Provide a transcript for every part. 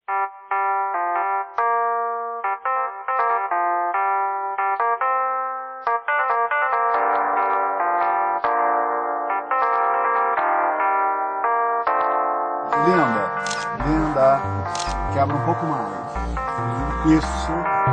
Linda, linda. Quebra um pouco mais. Isso.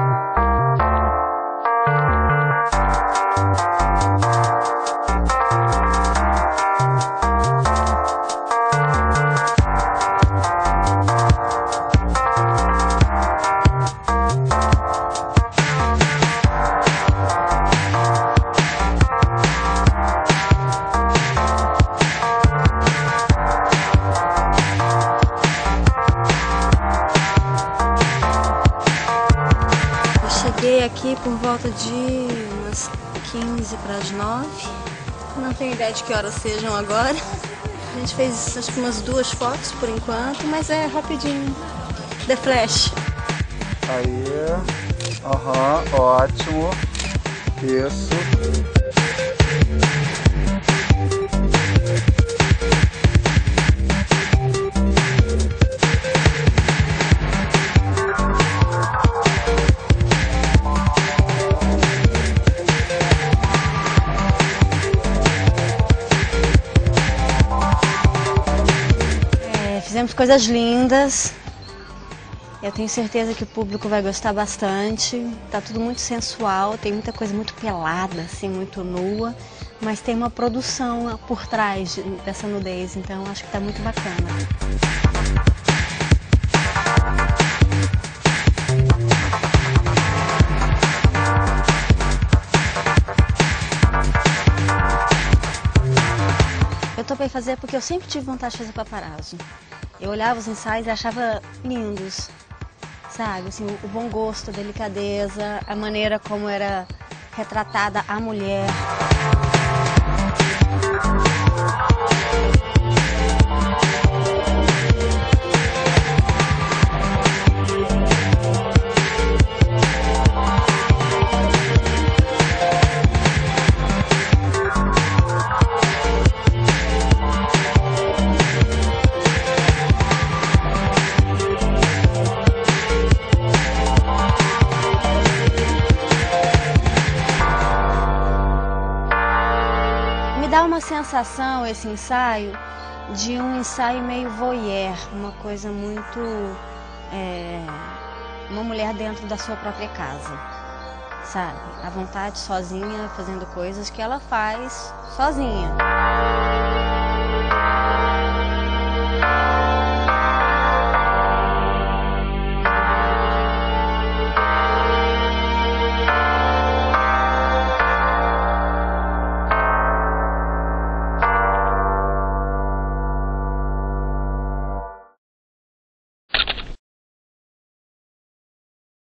Cheguei aqui por volta de umas 15 para as 9. Não tenho ideia de que horas sejam agora. A gente fez acho que umas 2 fotos por enquanto, mas é rapidinho. The Flash. Aí. Aham, ótimo. Isso. Fizemos coisas lindas. Eu tenho certeza que o público vai gostar bastante. Tá tudo muito sensual, tem muita coisa muito pelada, assim, muito nua, mas tem uma produção por trás dessa nudez, então acho que tá muito bacana. Eu topei fazer porque eu sempre tive vontade de fazer paparazzo. Eu olhava os ensaios e achava lindos, sabe? Assim, o bom gosto, a delicadeza, a maneira como era retratada a mulher. Me dá uma sensação, esse ensaio, de um ensaio meio voyeur, uma coisa muito... uma mulher dentro da sua própria casa, sabe? À vontade, sozinha, fazendo coisas que ela faz sozinha.